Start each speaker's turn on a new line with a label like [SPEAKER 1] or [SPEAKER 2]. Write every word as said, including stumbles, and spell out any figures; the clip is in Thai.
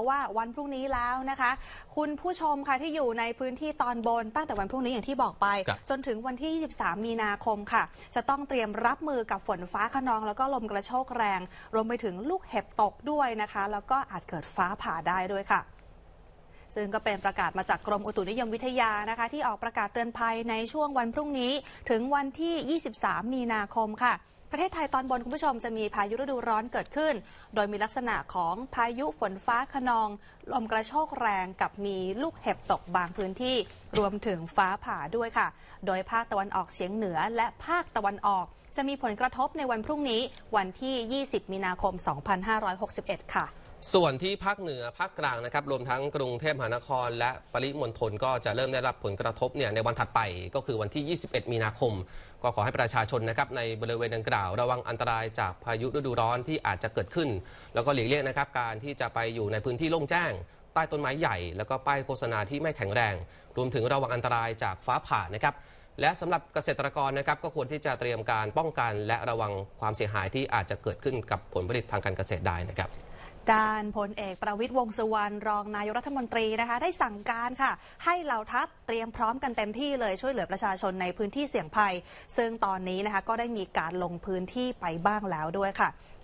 [SPEAKER 1] ะว่าวันพรุ่งนี้แล้วนะคะคุณผู้ชมค่ะที่อยู่ในพื้นที่ตอนบนตั้งแต่วันพรุ่งนี้อย่างที่บอกไปจนถึงวันที่ยี่สิบสามมีนาคมค่ะจะต้องเตรียมรับมือกับฝนฟ้าคะนองแล้วก็ลมกระโชกแรงรวมไปถึงลูกเห็บตกด้วยนะคะแล้วก็อาจเกิดฟ้าผ่าได้ด้วยค่ะซึ่งก็เป็นประกาศมาจากกรมอุตุนิยมวิทยานะคะที่ออกประกาศเตือนภัยในช่วงวันพรุ่งนี้ถึงวันที่ยี่สิบสามมีนาคมค่ะประเทศไทยตอนบนคุณผู้ชมจะมีพายุฤดูร้อนเกิดขึ้นโดยมีลักษณะของพายุฝนฟ้าคะนองลมกระโชกแรงกับมีลูกเห็บตกบางพื้นที่รวมถึงฟ้าผ่าด้วยค่ะโดยภาคตะวันออกเฉียงเหนือและภาคตะวันออกจะมีผลกระทบในวันพรุ่งนี้วันที่ยี่สิบมีนาคมสองพันห้าร้อยหกสิบเอ็ดค่ะ
[SPEAKER 2] ส่วนที่ภาคเหนือภาคกลางนะครับรวมทั้งกรุงเทพมหานครและปริมณฑลก็จะเริ่มได้รับผลกระทบเนี่ยในวันถัดไปก็คือวันที่ยี่สิบเอ็ดมีนาคมก็ขอให้ประชาชนนะครับในบริเวณดังกล่าวระวังอันตรายจากพายุฤดูร้อนที่อาจจะเกิดขึ้นแล้วก็หลีกเลี่ยงนะครับการที่จะไปอยู่ในพื้นที่โล่งแจ้งใต้ต้นไม้ใหญ่แล้วก็ป้ายโฆษณาที่ไม่แข็งแรงรวมถึงระวังอันตรายจากฟ้าผ่านะครับและสำหรับเกษตรกรนะครับก็ควรที่จะเตรียมการป้องกันและระวังความเสียหายที่อาจจะเกิดขึ้นกับผลผลิตทางการเกษตรได้นะครับ
[SPEAKER 1] ด้านพลเอกประวิตรวงษ์สุวรรณรองนายกรัฐมนตรีนะคะได้สั่งการค่ะให้เหล่าทัพเตรียมพร้อมกันเต็มที่เลยช่วยเหลือประชาชนในพื้นที่เสี่ยงภัยซึ่งตอนนี้นะคะก็ได้มีการลงพื้นที่ไปบ้างแล้วด้วยค่ะ